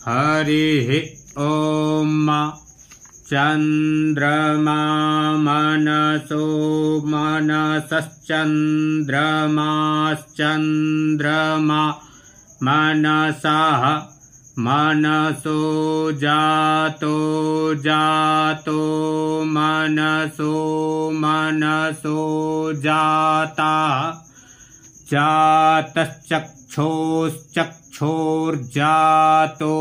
हरिः ॐ चन्द्रमा मनसो मनसश्चन्द्रमाश्चन्द्रमा मनसः मनसो जातो जातो मनसो मनसो जाता जातश्चक्षुश्चक्षुर्जातो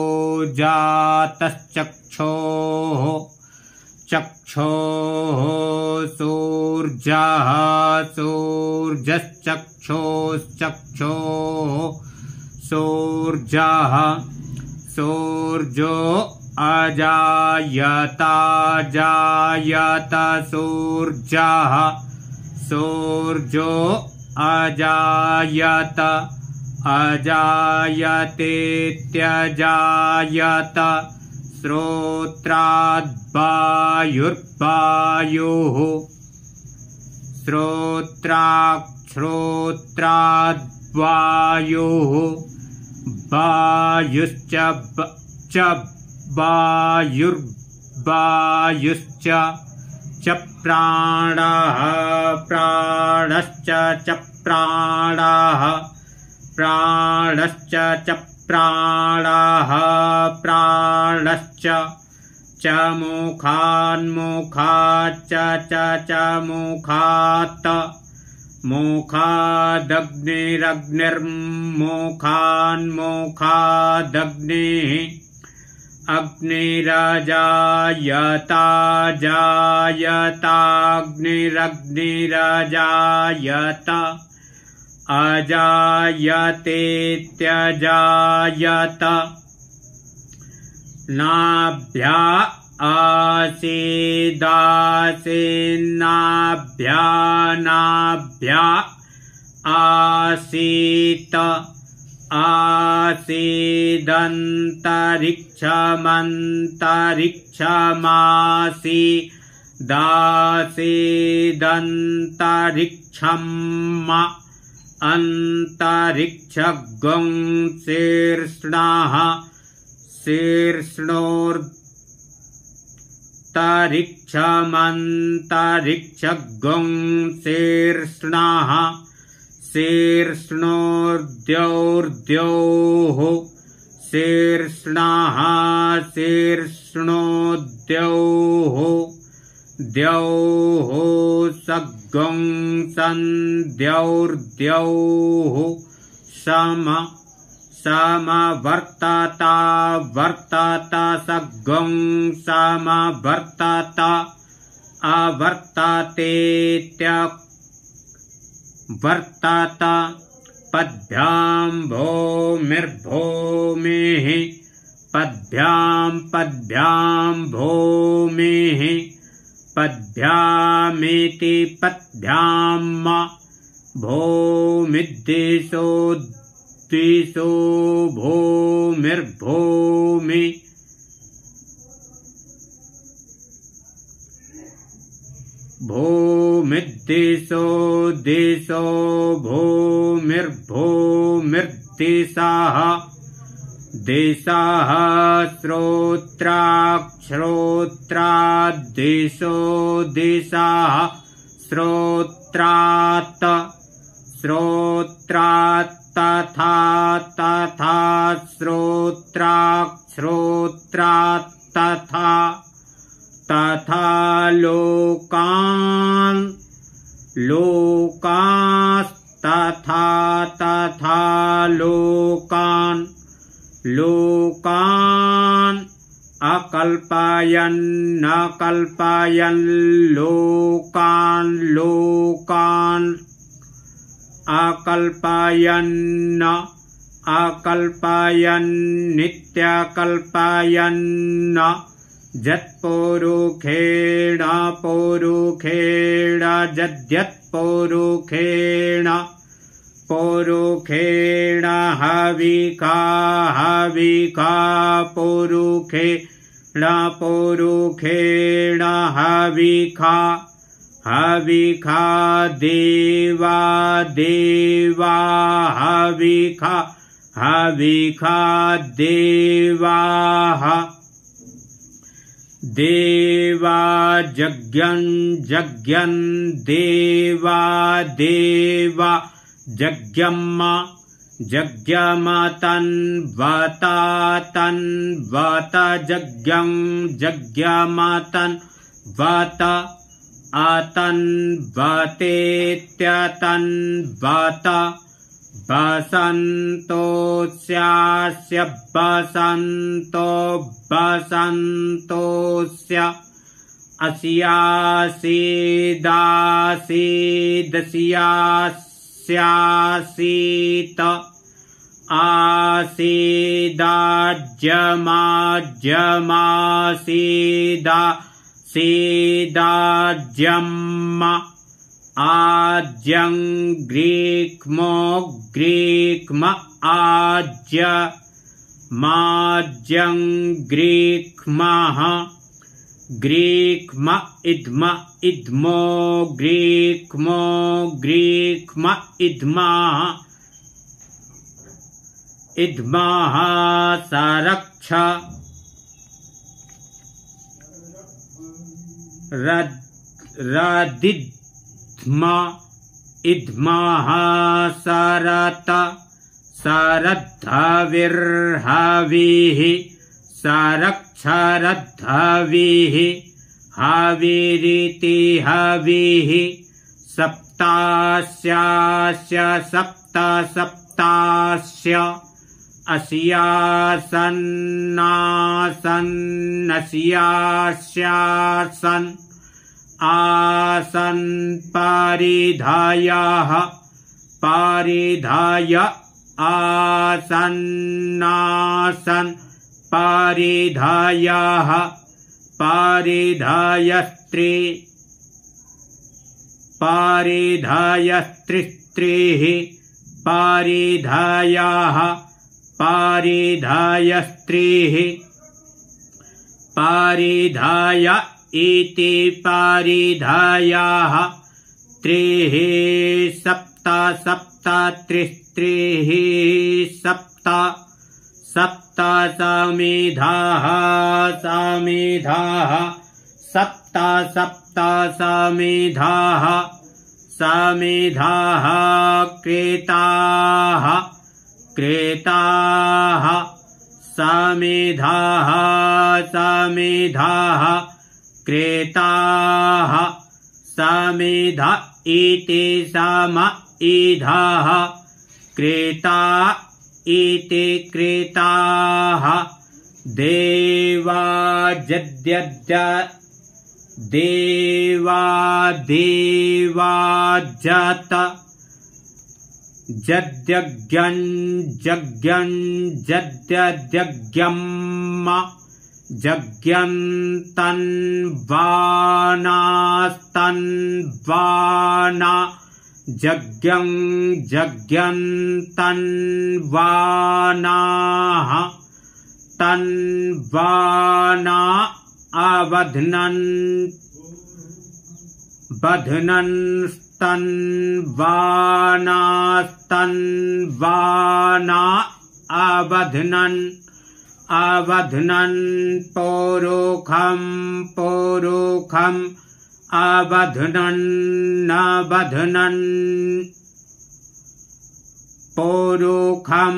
जातश्चक्षोः चक्षोः सूर्यः सूर्यश्चक्षुश्चक्षोः सूर्यः सूर्यो अजायत जायत सूर्यः सूर्यो अजायत अजायतेत्यजायत श्रोत्राद्वायुर्वायुः श्रोत्राद्वायुः वायुश्च वायुर्वायुश्च च प्राणः प्राणश्च च प्राणः प्राणश्च च प्राणः प्राणश्च च मुखान्मुखाच्च च मुखात् मुखादग्निरग्निर्मुखान्मुखादग्निः अग्निरजायता जायताग्निरग्निरजायत अजायतेत्यजायत नाभ्या आसीदासीन्नाभ्या नाभ्या आसीत आसीदन्तरिक्षमन्तरिक्षमासीदासीदन्तरिक्षम् अन्तरिक्षगं शीर्ष्णः शीर्ष्णोर्तरिक्षमन्तरिक्षगं शीर्ष्णः शीर्ष्णोर्द्यौर्द्योः शीर्ष्णः शीर्ष्णोद्यौः द्यौः सगं सन्द्यौर्द्यौः सम समवर्तत वर्तत सगं समवर्तत अवर्ततेत्यवर्तत पद्भ्यां भूमिर्भूमिः पद्भ्यां भूमिः पद्भ्यामिति पद्भ्यां भूमिद्दिशो दिशो भूमिर्भूमि भूमिद्दिशो दिशो भूमिर्भूमिर्दिशः दिशः श्रोत्राक्षोत्राद्दिशो दिशः श्रोत्रात् श्रोत्रात् तथा तथा श्रोत्राक्षोत्रात् तथा तथा लोकान् लोकास्तथा तथा लोकान् लोकान् अकल्पयन् अकल्पयन् लोकान् लोकान् अकल्पयन् अकल्पयन् नित्यकल्पयन् जत्पौरुषेण पौरुषेण जद्यत्पौरुषेण पौरुषेण हविका हविका पौरुषेण पौरुषेण हविका हविखा देवा देवा हविखा हविखा देवाः देवा यज्ञं यज्ञं देवा देवा यज्ञम् यज्ञमतन्वत तन्वत यज्ञं यज्ञमतन्वत अतन्वतेत्यतन्वत वसन्तोऽस्यास्य वसन्तो वसन्तोऽस्य अस्यासीदस्यास्यासीत आसीदाज्यमाज्यमासीदासीदाज्यम् आज्यं ग्रीक्मो ग्रीक्म आज्य माज्यं ग्रीक्मः ग्रीक्म इद्म इद्मो ग्रीक्मो ग्रीक्म इद्मः इद्मः सरक्ष रदिद्म इद्मः सरत सरद्धविर्हविः सरक्षरद्धविः हविरिति हविः सप्तास्यास्य सप्त सप्तास्य अस्यासन्नासन्नस्यास्यासन् आसन् परिधायः परिधाय आसन्नासन् परिधायः परिधायस्त्री परिधायस्त्रिस्त्रीः परिधायः परिधायस्त्रीः परिधाय इति परिधायः त्रिः सप्त सप्त त्रिस्त्रीः सप्त सप्त समिधाः समिधाः सप्त सप्त समिधाः समिधाः क्रेताः क्रेताः समिधाः समिधाः क्रेताः समिध इति समिधाः क्रेता इति क्रेताः देवा यद्यद्य देवा देवा जत जद्यज्ञं यज्ञं जद्यद्यज्ञम् यज्ञं तन्वानास्तन्वाना यज्ञं यज्ञं तन्वानाः तन्वाना अवध्नन् बध्नन्स्तन्वानास्तन्वाना अवध्नन् अवध्नन् पौरुखं पौरुखम् अवध्नन् नवध्नन् पौरुखं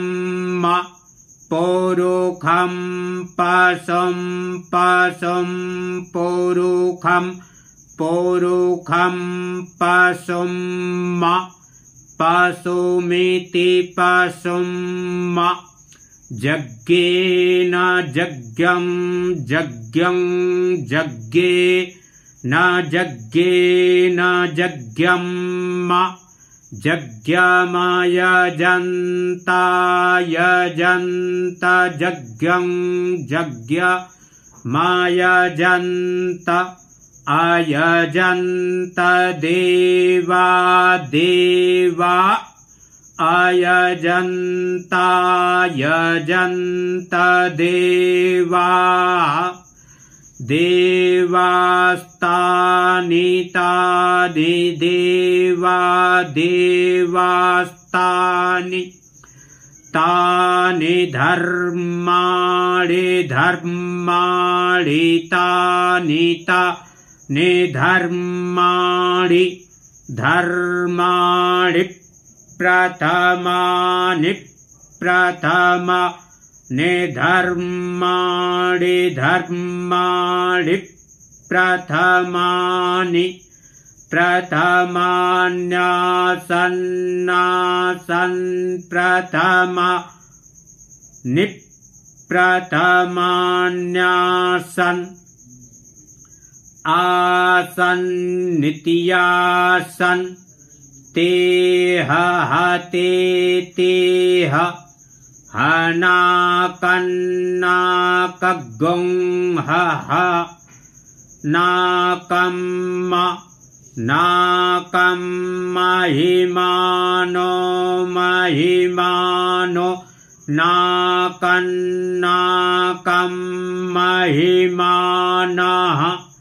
पौरुखं पशुं पशुं पौरुखं पौरुखं पशुं पशुमिति पशुं यज्ञेन यज्ञं यज्ञं यज्ञे न यज्ञेन यज्ञं यज्ञमयजन्त यजन्त यज्ञं यज्ञमयजन्त अयजन्त देवा देवा अयजन्त यजन्त देवा देवास्तानि देवा देवास्तानि तानि धर्माणि धर्माणि तानि तानि धर्माणि धर्माणि प्रथमानि प्रथमानि धर्माणि धर्माणि प्रथमानि प्रथमान्यासन्नासन् प्रथमानि प्रथमान्यासन् आसन्नित्यासन् तेह हते तेह हनाकन्नाकगुं हह नाकम्म नाकं महिमानो महिमानो नाकन्नाकं महिमानः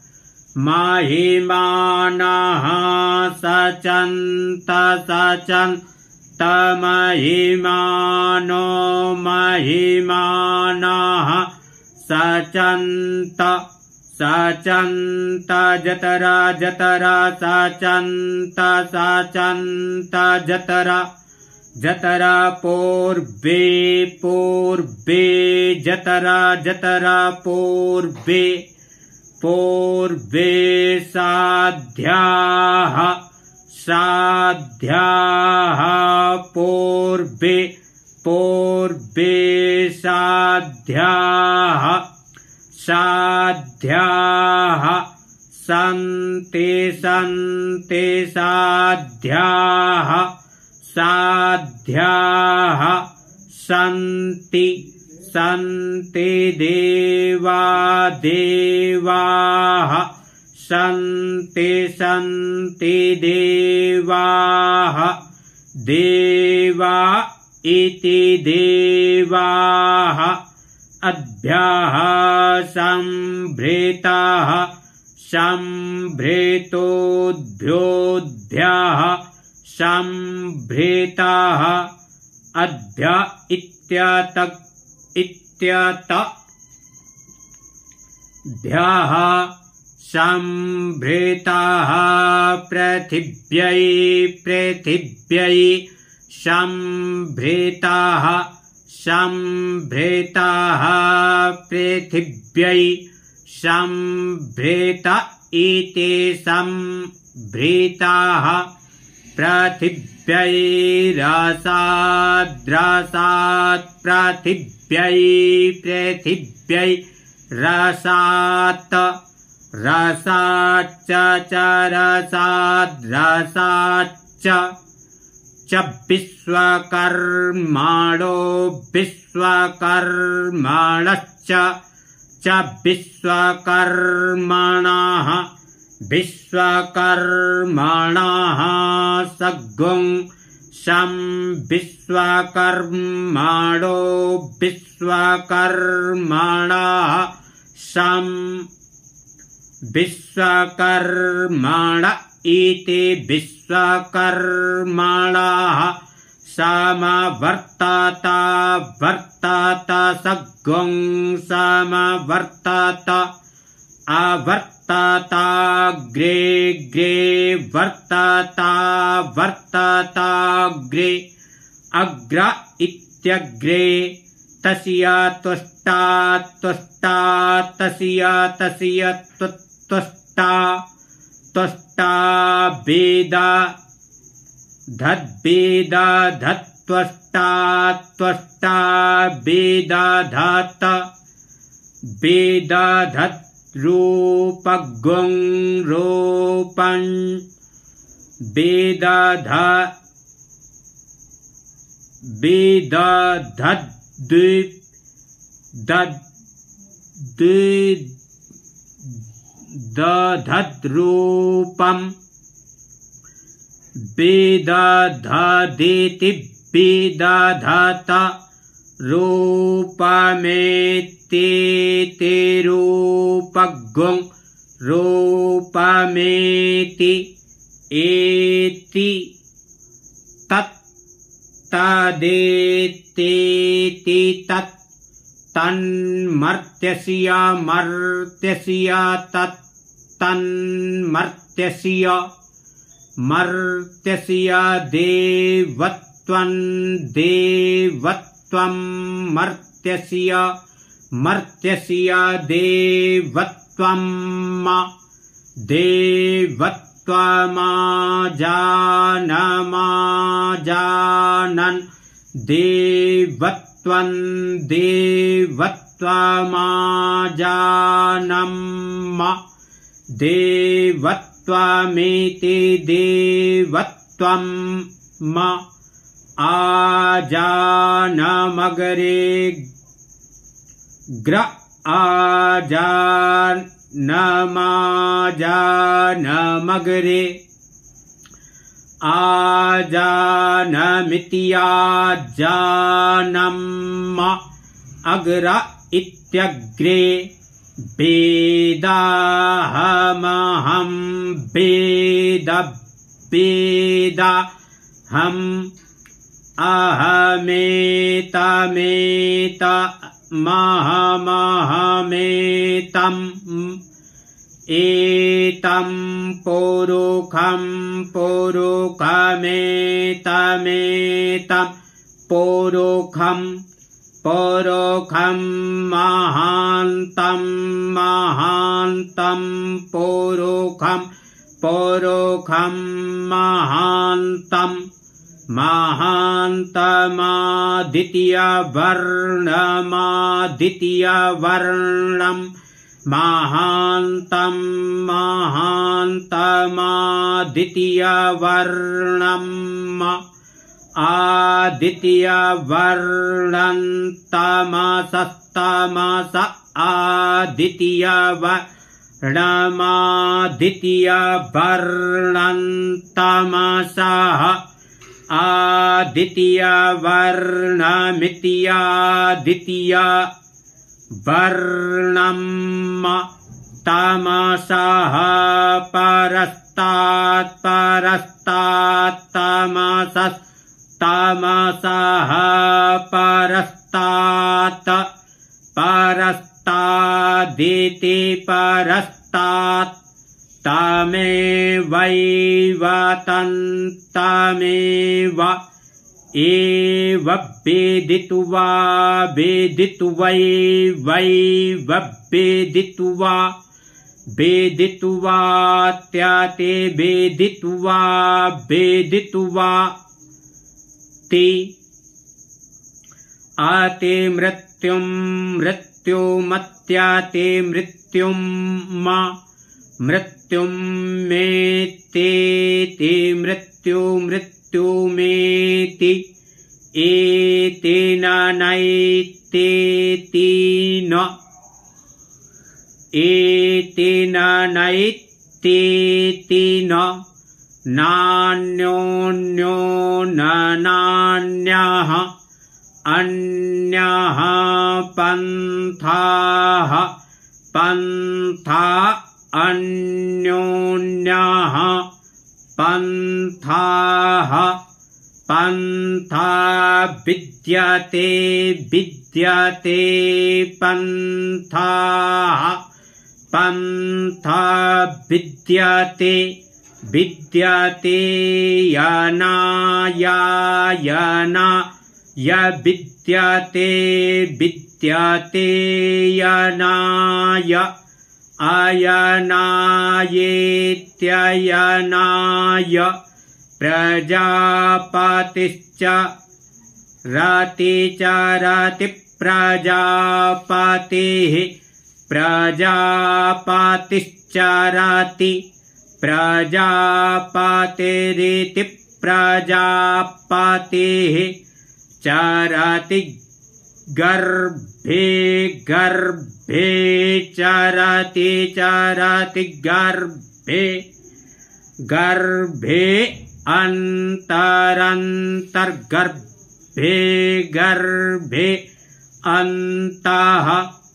महिमानः सचन्त सचन्त महिमानो महिमानः सचन्त सचन्त जतरा जतरा सचन्त सचन्त जतरा जतरा पूर्वे पूर्वे जतरा जतरा पूर्वे पूर्वे साध्याः साध्याः पूर्वे पूर्वे साध्याः साध्याः सन्ति सन्ति साध्याः साध्याः सन्ति सन्ति देवा देवाः सन्ति सन्ति देवाः देवा इति देवाः अभ्यः सम्भृताः सम्भृतोभ्योऽभ्यः सम्भृताः अभ्य इत्यतभ्यः सम्भृताः पृथिव्यै पृथिव्यै सम्भृताः सम्भृताः पृथिव्यै सम्भृत इति सम्भृताः पृथिव्यै रसाद् पृथिव्यै पृथिव्यै रसात् रसाच्च च रसाच्च च विश्वकर्माणो विश्वकर्मणश्च च विश्वकर्मणः विश्वकर्मणः सगुं शं विश्वकर्मणो विश्वकर्मणः शं विश्वकर्मण इति विश्वकर्मणः समवर्तत वर्तत सगुं समवर्तत अवर्तताग्रे ग्रे वर्तता वर्तताग्रे अग्र इत्यग्रे तस्य तुष्टा तुष्टा तस्य तस्य तुष्टा तुष्टा वेद धद्वेद धत्वष्टा त्वष्टा वेद धत् वेद धत् रूपगुं रूपं वेद दधद्रूपं वेदधदिति वेदधत रूपमेति रूपगुं रूपमेति एति तत् तदेति मर्त्यस्येति तत् तन्मर्त्यस्य मर्त्यस्य तत् तन्मर्त्यस्य मर्त्यस्य देवत्वं देवत्वं मर्त्यस्य मर्त्यस्य देवत्वं देवत्वमाजानन् देवत्वं देवत्वमाजानं देवत्वमेति देवत्वं आजानमग्रे ग्र आजानमाजानमग्रे आजानमित्याजानम् अग्र इत्यग्रे वेदाहमहं वेदाहम् अहमेतमेतमहमहमेतम् एतं पुरुखं पुरुखमेतमेतं पुरुखं पुरुखं महान्तं महान्तं पुरुखं पुरुखं महान्तं महान्तमादित्यवर्णमादित्यवर्णम् महान्तं महान्तमादित्यवर्णम् आदित्यवर्णन्तमसस्तमस आदित्यवर्णमादित्यवर्णन्तमसः आदित्यवर्णमित्यादित्य वर्णम् तमसः परस्तात् परस्तात् तमसस्तमसः परस्तात् परस्तादिति परस्तात् तमेवैव तमेव एव वेदित्वा वेदित्वैवैव वेदित्वा वेदित्वात्याते वेदित्वा वेदित्वा ते आते मृत्युं मृत्युमत्याते मृत्युं मृत्युं मे ते मृत्युमेति एतेन नैतेतेन एतेन नैतेतेन नान्योन्यो नान्यः अन्यः पन्थाः पन्था अन्योन्यः पन्थाः पन्था विद्यते विद्यते पन्थाः पन्था विद्यते विद्यते यनायायना य विद्यते विद्यते यनाय अयनायेत्ययनाय प्रजापतिश्च रति च रति प्रजापतिः प्रजापतिश्च रति प्रजापतिरिति प्रजापतिः चरति गर्भे गर्भे चरति चरति गर्भे गर्भे अन्तरन्तर्गर्भे गर्भे अन्तः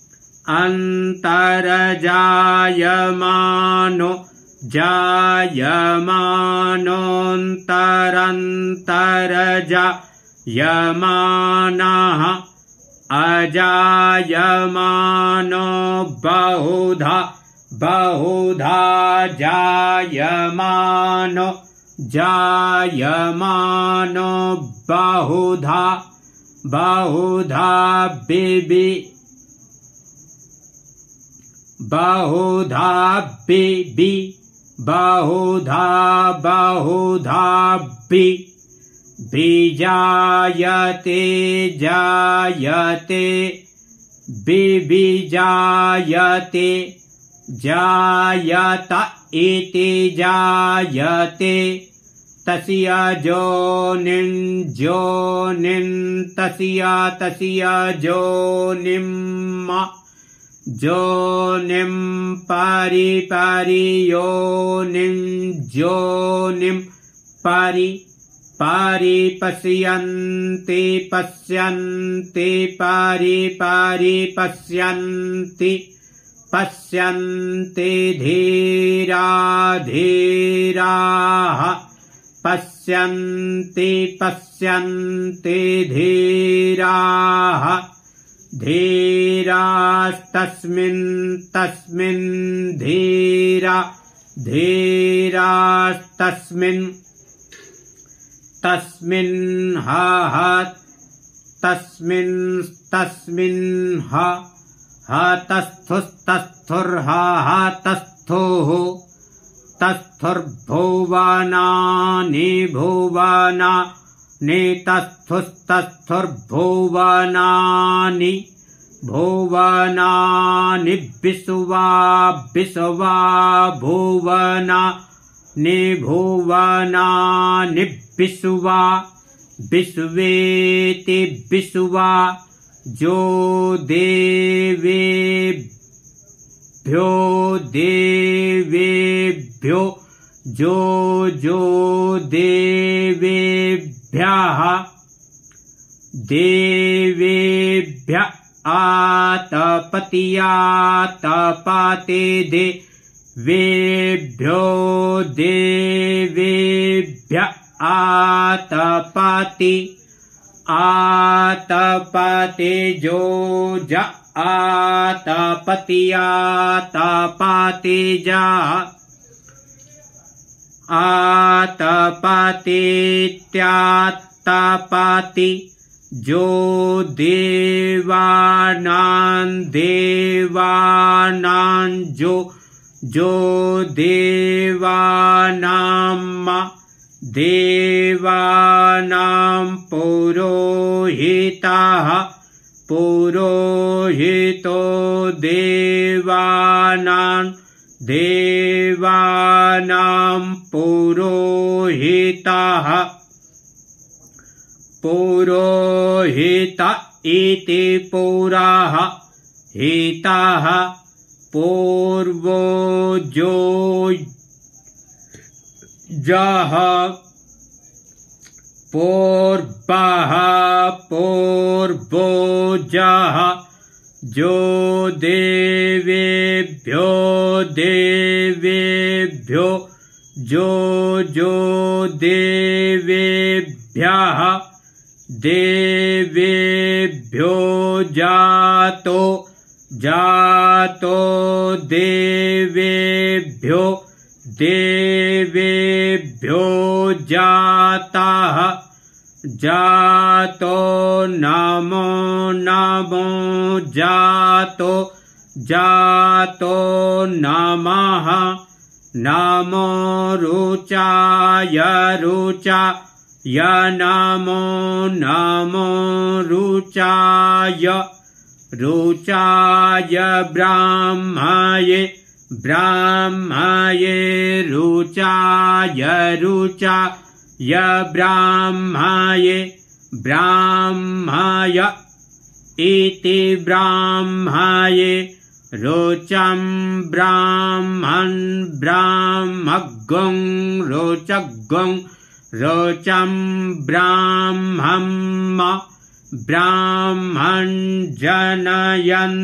अन्तर्जायमानो जायमानोऽन्तरन्तर्जा यमानः अजायमानो बहुधा बहुधा जायमानो जायमानो बहुधा बहुधा बिबि बहुधा बिबि बहुधा बहुधा बि बिजायते जायते बिबिजायते जायत इति जायते तस्य जोनिं जोनिं तस्य जोनिम् जोनिं परि योनिं जोनिं परि पश्यन्ति पश्यन्ति परि पश्यन्ति पश्यन्ति धीरा धीराः पश्यन्ति पश्यन्ति धीराः धीरास्तस्मिन् तस्मिन् धीरा धीरास्तस्मिन् तस्मिन् ह तस्मिन् तस्मिन् ह तस्थुस्तस्थुर्ह तस्थुः तस्थुर्भुवनानि भुवनानि तस्थुस्तस्थुर्भुवनानि भुवनानि विश्वा विश्वा भुवनानि भुवनानि विश्वा विश्वेति विश्वा जो देवेभ्यो देवेभ्यो जो देवेभ्यः देवेभ्य आतपतियातपते देवेभ्यो देवेभ्य आतपति आतपते जो ज आतपतियातपते जा आतपतीत्यातपति जो देवानां देवानां जो देवानां देवानां पुरोहितः पुरोहितो देवानां देवानां पुरोहितः पुरोहित इति पुरः हितः पूर्वो जो जः पूर्वः पूर्वोजः जो देवेभ्यो देवेभ्यो जो देवेभ्यः देवेभ्यो जातो जातो देवेभ्यो देवेभ्यो जातः जातो नमो नमो जातो जातो नमः नमो रुचाय रुचाय नमो नमो रुचाय रुचाय ब्राह्मये ब्राह्मये रुचाय रुचाय ब्राह्मये ब्राह्मय इति ब्राह्मये रोचं ब्राह्मन् ब्राह्मगं रोचगं रोचं ब्राह्मम् ब्राह्मण जनयन्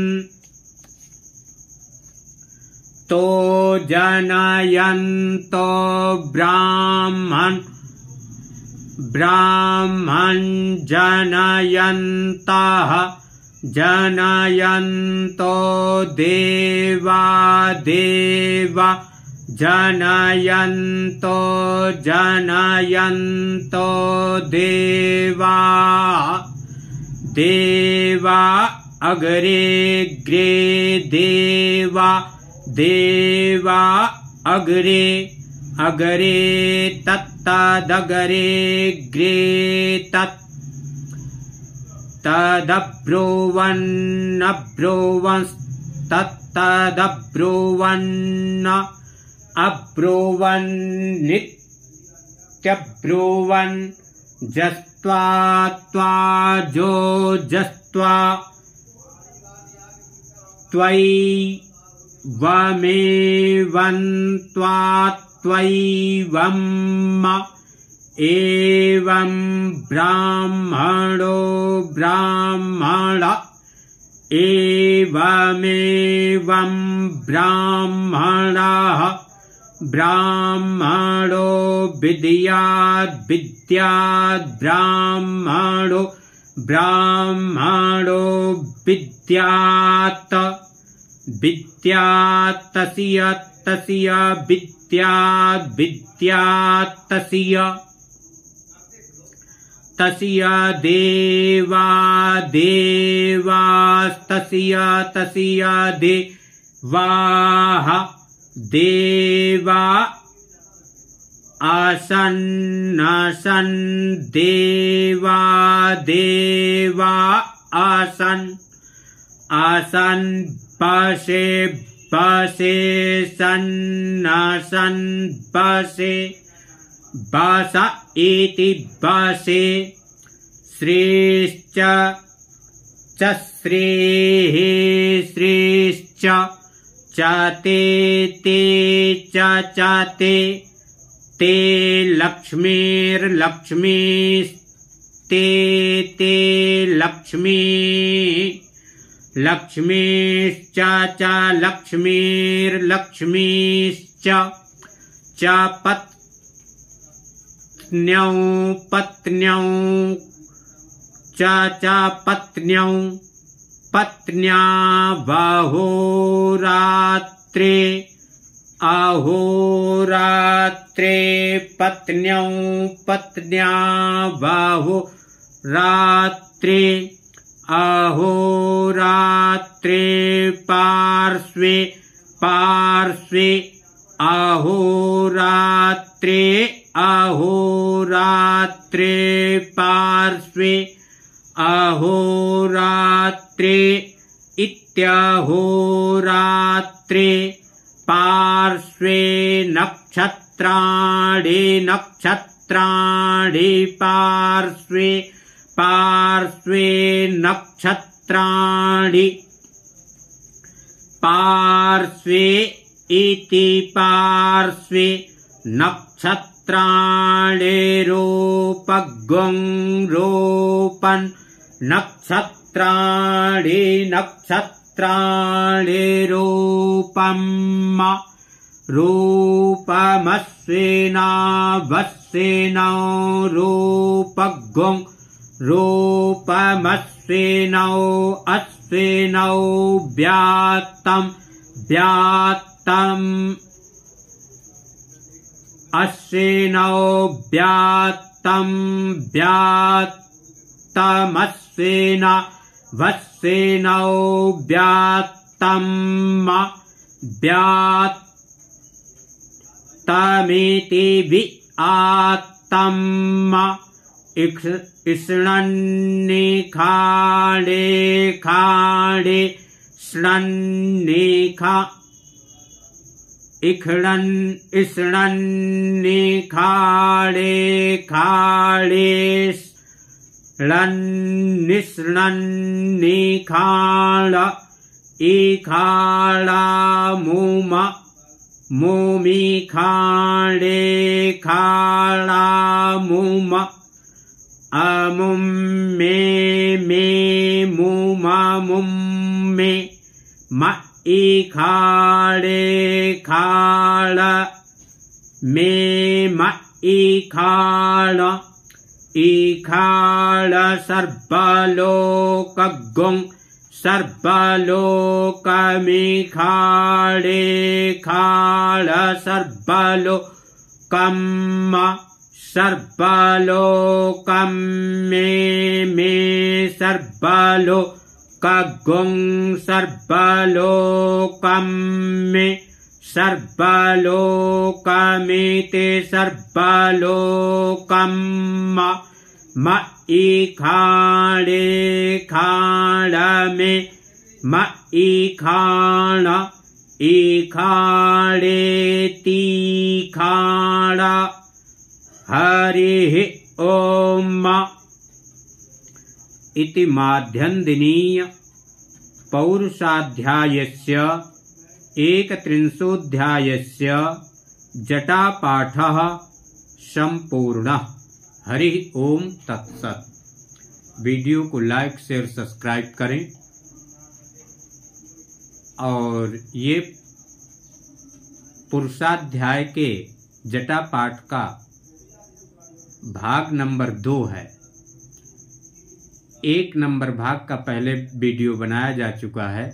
तो जनयन्तो ब्राह्मण ब्राह्मण जनयन्तः जनयन्तो देवा देवा जनयन्तो जनयन्तो देवा देवा अग्रे देवा देवा अग्रे अग्रे तत्तदग्रे ग्रे तत् तदब्रुवन्नब्रुवंस्तत्तदब्रुवन्न अब्रुवन्नित्यब्रुवन् जस्त्वा त्वाजो जस्त्वा त्वैवमेवन्त्वा त्वैवम् एवं ब्राह्मणो ब्राह्मण एवमेवं ब्राह्मणः ब्राह्मणो विद्याद् विद्याद् ब्राह्मणो ब्राह्मणो विद्यात् विद्यात् तस्य तस्य विद्यात् विद्यात् तस्य तस्य देवा देवास्तस्य तस्य देवाः देवा आसन् देवा देवा आसन् बसे बसे सन् बसे बस इति बसे श्रेश्च च श्रेः श्रेश्च च ते च ते लक्ष्मीर्लक्ष्मीस्ते ते लक्ष्मी लक्ष्मीश्च च लक्ष्मीर्लक्ष्मीश्च च पत्न्यौ पत्न्यौ च पत्न्यौ पत्न्या अहोरात्रे अहोरात्रे पत्न्यौ पत्न्या अहोरात्रे अहोरात्रे पार्श्वे पार्श्वे अहोरात्रे अहोरात्रे पार्श्वे अहोरात्रे इत्यहोरात्रे पार्श्वे नक्षत्राणि नक्षत्राणि पार्श्वे पार्श्वे नक्षत्राणि पार्श्वे इति पार्श्वे नक्षत्राणि रूपगुं रूपन् नक्षत्राणि नक्षत्राणि रूपम् रूपमस्विनावस्विनौ रूपगुं रूपमस्विनौ अस्विनौ व्यात्तम् व्यात्तम् अस्विनौ व्यात्तम् व्यात्तमस्विन वस्विनौ व्यात्तम् व्यात्तमिति विआत्तम् इष्णन्नि खाडे खाडे श्नन्निखा इष्णन्नि खाडे खाडे श्नन्निष्णन्नि खाड इखाडा मुम मुमि खाडे खाडा मुम अमुं मे मुम मुं मे म इखाडे खाड मे म इखाड ईखाळ सर्वलोकगुं सर्वलोकमीखाळेखाळ सर्वलोकम् सर्वलोकं मे सर्वलोकगुं सर्वलोकं मे सर्वलोकमिति सर्वलोकं म ईखाळेखाळ मे म ईखाण ईखाळेतीखाळ हरिः ओम इति माध्यन्दिनीय पौरुषाध्यायस्य 31 जटापाठः संपूर्णः। हरिः ओम तत्सत्। वीडियो को लाइक शेयर सब्सक्राइब करें और ये पुरुषाध्याय के जटापाठ का भाग नंबर 2 है। 1 नंबर भाग का पहले वीडियो बनाया जा चुका है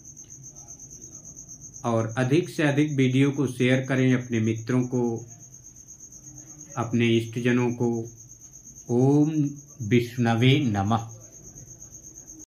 और अधिक से अधिक वीडियो को शेयर करें अपने मित्रों को, अपने इष्टजनों को। ओम विष्णवे नमः।